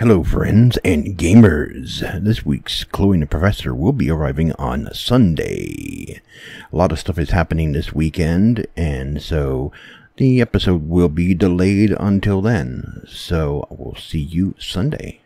Hello friends and gamers. This week's Chloe and the Professor will be arriving on Sunday. A lot of stuff is happening this weekend, and so the episode will be delayed until then. So we'll see you Sunday.